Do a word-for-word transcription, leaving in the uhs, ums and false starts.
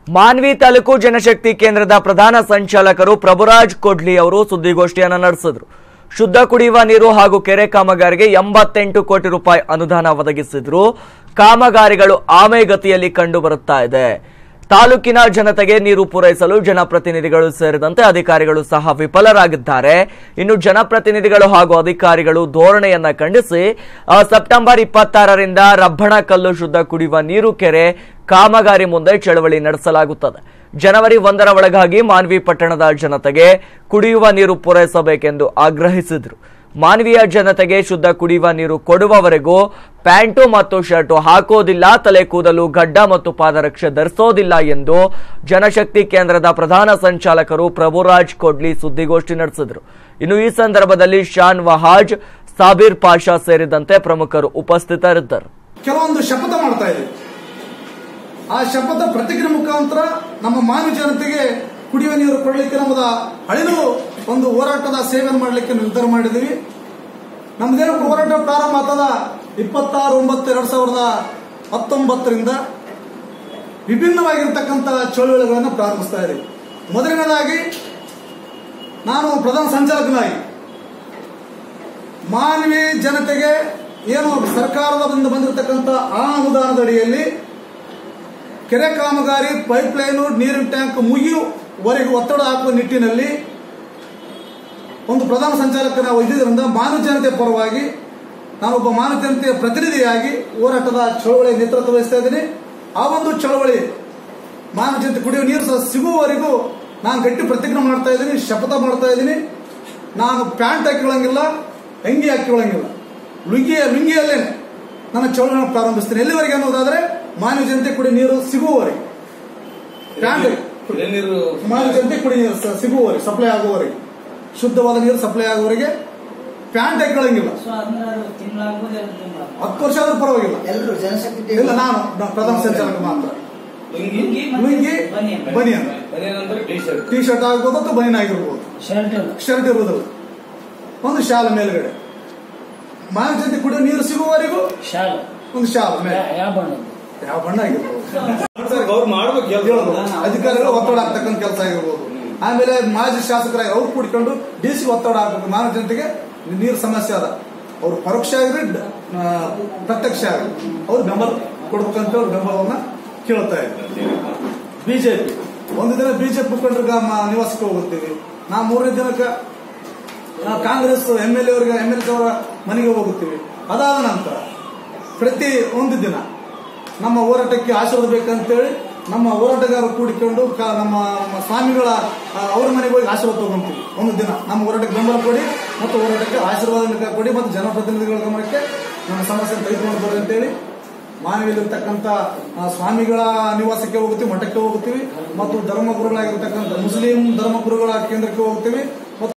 ಮಾನ್ವಿ ತಾಲೂಕು ಜನಶಕ್ತಿ ಕೇಂದ್ರದ ಪ್ರಧಾನ ಸಂಚಾಲಕರು ಪ್ರಭುರಾಜ್ ಕೊಡ್ಲಿ ಅವರು ಸುದ್ದಿಗೋಷ್ಠಿಯನ್ನು ನಡೆಸಿದರು. ಶುದ್ಧ ಕುಡಿಯುವ ನೀರು ಹಾಗೂ ಕೆರೆ ಕಾಮಗಾರಿಗೆ ಎಂಬತ್ತೆಂಟು ಕೋಟಿ ರೂಪಾಯಿ ಅನುದಾನ ಒದಗಿಸಿದ್ರು. ಕಾಮಗಾರಿಗಳು ಆಮೆಗತಿಯಲ್ಲಿ ಕಂಡು ಬರುತ್ತಾ ಇದೆ. ತಾಲೂಕಿನ ಜನತೆಗೆ ನೀರು ಪೂರೈಸಲು ಜನಪ್ರತಿನಿಧಿಗಳು ಸೇರಿದಂತೆ ಅಧಿಕಾರಿಗಳು ಸಹ ವಿಫಲರಾಗಿದ್ದಾರೆ. ಇನ್ನು ಜನಪ್ರತಿನಿಧಿಗಳು ಹಾಗೂ ಅಧಿಕಾರಿಗಳು ಧೋರಣೆಯನ್ನ ಖಂಡಿಸಿ ಸೆಪ್ಟೆಂಬರ್ ಇಪ್ಪತ್ತಾರರಿಂದ ರಬ್ಬಣಕಲ್ಲು ಶುದ್ಧ ಕುಡಿಯುವ ನೀರು ಕೆರೆ ಕಾಮಗಾರಿ ಮುಂದೆ ಚಳವಳಿ ನಡೆಸಲಾಗುತ್ತದೆ. ಜನವರಿ ಒಂದರ ಒಳಗಾಗಿ ಮಾನ್ವಿ ಪಟ್ಟಣದ ಜನತೆಗೆ ಕುಡಿಯುವ ನೀರು ಪೂರೈಸಬೇಕೆಂದು ಆಗ್ರಹಿಸಿದರು. ಮಾನ್ವಿಯ ಜನತೆಗೆ ಶುದ್ಧ ಕುಡಿಯುವ ನೀರು ಕೊಡುವವರೆಗೂ ಪ್ಯಾಂಟು ಮತ್ತು ಶರ್ಟು ಹಾಕೋದಿಲ್ಲ, ತಲೆ ಕೂದಲು ಗಡ್ಡ ಮತ್ತು ಪಾದರಕ್ಷೆ ಧರಿಸೋದಿಲ್ಲ ಎಂದು ಜನಶಕ್ತಿ ಕೇಂದ್ರದ ಪ್ರಧಾನ ಸಂಚಾಲಕರು ಪ್ರಭುರಾಜ್ ಕೊಡ್ಲಿ ಸುದ್ದಿಗೋಷ್ಠಿ ನಡೆಸಿದರು. ಇನ್ನು ಈ ಸಂದರ್ಭದಲ್ಲಿ ಶಾನ್ ವಹಾಜ್, ಸಾಬೀರ್ ಪಾಷಾ ಸೇರಿದಂತೆ ಪ್ರಮುಖರು ಉಪಸ್ಥಿತರಿದ್ದರು. ಕೆಲವೊಂದು ಶಪಥ ಮಾಡ್ತಾ ಇದ್ದೀವಿ. ಆ ಶಪಥ ಪ್ರತಿಜ್ಞೆ ಮುಖಾಂತರ ನಮ್ಮ ಮಾನವ ಜನತೆಗೆ ಕುಡಿಯುವ ನೀರು ಕೊಡಲಿಕ್ಕೆ ನಮ್ಮದ ಹಳೆದು ಒಂದು ಹೋರಾಟದ ಸೇವೆಯನ್ನು ಮಾಡಲಿಕ್ಕೆ ನಿರ್ಧಾರ ಮಾಡಿದ್ದೀವಿ. ನಮ್ದೇನು ಹೋರಾಟ ಪ್ರಾರಂಭ ಆಗ್ತದ ಇಪ್ಪತ್ತಾರು ಒಂಬತ್ತು ಎರಡ್ ಸಾವಿರದ ಹತ್ತೊಂಬತ್ತರಿಂದ ವಿಭಿನ್ನವಾಗಿರ್ತಕ್ಕಂಥ ಚಳುವಳಿಗಳನ್ನು ಪ್ರಾರಂಭಿಸ್ತಾ ಇದ್ದೀವಿ. ಮೊದಲನೇದಾಗಿ ನಾನು ಪ್ರಧಾನ ಸಂಚಾಲಕನಾಗಿ ಮಾನವಿ ಜನತೆಗೆ ಏನು ಸರ್ಕಾರದಿಂದ ಬಂದಿರತಕ್ಕಂಥ ಆ ಅನುದಾನದ ಅಡಿಯಲ್ಲಿ ಕೆರೆ ಕಾಮಗಾರಿ, ಪೈಪ್ ಲೈನು, ನೀರಿನ ಟ್ಯಾಂಕ್ ಮುಗಿಯುವವರೆಗೂ ಒತ್ತಡ ಹಾಕುವ ನಿಟ್ಟಿನಲ್ಲಿ ಒಂದು ಪ್ರಧಾನ ಸಂಚಾಲಕನ ಇದ್ದಿದ್ದರಿಂದ ಮಾನವ ಜನತೆ ಪರವಾಗಿ ನಾನೊಬ್ಬ ಮಾನವ ಜನತೆಯ ಪ್ರತಿನಿಧಿಯಾಗಿ ಹೋರಾಟದ ಚಳವಳಿ ನೇತೃತ್ವ ವಹಿಸ್ತಾ ಇದ್ದೀನಿ. ಆ ಒಂದು ಚಳವಳಿ ಮಾನವ ಜನತೆ ಕುಡಿಯುವ ನೀರು ಸಿಗುವವರೆಗೂ ನಾನು ಗಟ್ಟಿ ಪ್ರತಿಜ್ಞೆ ಮಾಡ್ತಾ ಇದ್ದೀನಿ, ಶಪಥ ಮಾಡ್ತಾ ಇದ್ದೀನಿ. ನಾನು ಪ್ಯಾಂಟ್ ಹಾಕಿಕೊಳ್ಳಂಗಿಲ್ಲ, ಅಂಗಿ ಹಾಕಿಕೊಳ್ಳಂಗಿಲ್ಲ, ಲುಂಗಿ ಲುಂಗಿಯಲ್ಲೇನೆ ನನ್ನ ಚಳವಳಿಯನ್ನು ಪ್ರಾರಂಭಿಸ್ತೀನಿ. ಎಲ್ಲಿವರೆಗೆ ಅನ್ನೋದಾದ್ರೆ ಮಾನವ ಜನತೆ ಕುಡಿಯುವ ನೀರು ಸಿಗುವವರೆಗೆ, ಮಾನವ ಜನತೆ ಕುಡಿಯುವ ನೀರು ಸಿಗುವವರೆಗೆ, ಸಪ್ಲೈ ಆಗುವವರೆಗೆ, ಶುದ್ಧವಾದ ನೀರು ಸಪ್ಲೈ ಆಗುವವರೆಗೆ ಪ್ಯಾಂಟ್ ಹಾಕೊಳ್ಳಂಗಿಲ್ಲ. ಹತ್ತು ವರ್ಷ ಆದ್ರೂ ಪರವಾಗಿಲ್ಲ. ಇಲ್ಲ, ನಾನು ಪ್ರಧಾನ ಸಂಚಾಲಕ ಮಾತ್ರ. ಲುಂಗಿ, ಬನಿಯನ್, ಟಿ ಶರ್ಟ್ ಆಗ್ಬೋದು ಅಥವಾ ಬನಿಯನ್ ಆಗಿರ್ಬೋದು, ಶರ್ಟ್ ಇರುವುದಿಲ್ಲ, ಒಂದು ಶಾಲ ಮೇಲ್ಗಡೆ. ಮಾನವ ಜನತೆ ಕುಡಿಯುವ ನೀರು ಸಿಗುವವರೆಗೂ ಒಂದು ಶಾಲ ಮೇಲೆ ಯಾವ ಬಣ್ಣ ಆಗಿರ್ಬೋದು, ಅಧಿಕಾರಿಗಳು ಒತ್ತಡ ಆಗ್ತಕ್ಕಂಥ ಕೆಲಸ ಆಗಿರ್ಬೋದು. ಆಮೇಲೆ ಮಾಜಿ ಶಾಸಕರಾಗಿ ಅವ್ರು ಕೂಡಿಕೊಂಡು ಡಿ ಸಿ ಒತ್ತಡ ಆಗ್ಬೇಕು. ಮಾನವ ಜನತೆಗೆ ನೀರು ಸಮಸ್ಯೆ ಅದ, ಅವ್ರು ಪರೋಕ್ಷ ಆಗಿರಿ ಪ್ರತ್ಯಕ್ಷ ಆಗಿ ಅವ್ರು ಬೆಂಬಲ ಕೊಡ್ಬೇಕಂತ ಅವ್ರ ಬೆಂಬಲವನ್ನ ಕೇಳ್ತಾ ಇದ್ದಾರೆ. ಬಿಜೆಪಿ ಒಂದು ದಿನ ಬಿಜೆಪಿ ಮುಖಂಡರಿಗೆ ನಿವಾಸಕ್ಕೆ ಹೋಗುತ್ತೀವಿ. ನಾ ಮೂರನೇ ದಿನಕ್ಕೆ ಕಾಂಗ್ರೆಸ್ ಎಂ ಎಲ್ ಎ ಅವರಿಗೆ ಎಂ ಎಲ್ ಎ ಅವರ ಮನೆಗೆ ಹೋಗುತ್ತೀವಿ. ಅದಾದ ನಂತರ ಪ್ರತಿ ಒಂದು ದಿನ ನಮ್ಮ ಹೋರಾಟಕ್ಕೆ ಆಶೀರ್ವಾದ ಬೇಕಂತೇಳಿ ನಮ್ಮ ಹೋರಾಟಗಾರರು ಕೂಡಿಕೊಂಡು ನಮ್ಮ ಸ್ವಾಮಿಗಳ ಅವ್ರ ಮನೆಗೆ ಹೋಗಿ ಆಶೀರ್ವಾದ ತಗೊಂತೀವಿ. ಒಂದು ದಿನ ನಮ್ಮ ಹೋರಾಟಕ್ಕೆ ಬೆಂಬಲ ಕೊಡಿ ಮತ್ತು ಹೋರಾಟಕ್ಕೆ ಆಶೀರ್ವಾದ ಕೊಡಿ ಮತ್ತು ಜನಪ್ರತಿನಿಧಿಗಳ ಗಮನಕ್ಕೆ ನಮ್ಮ ಸಮಸ್ಯೆ ತೆಗೆದುಕೊಂಡು ಬರ್ರಿ ಅಂತೇಳಿ ಮಾನವಿಯಲ್ಲಿರ್ತಕ್ಕಂಥ ಸ್ವಾಮಿಗಳ ನಿವಾಸಕ್ಕೆ ಹೋಗುತ್ತೀವಿ, ಮಠಕ್ಕೆ ಹೋಗುತ್ತೀವಿ ಮತ್ತು ಧರ್ಮಗುರುಗಳಾಗಿರ್ತಕ್ಕಂಥ ಮುಸ್ಲಿಂ ಧರ್ಮಗುರುಗಳ ಕೇಂದ್ರಕ್ಕೆ ಹೋಗ್ತೀವಿ.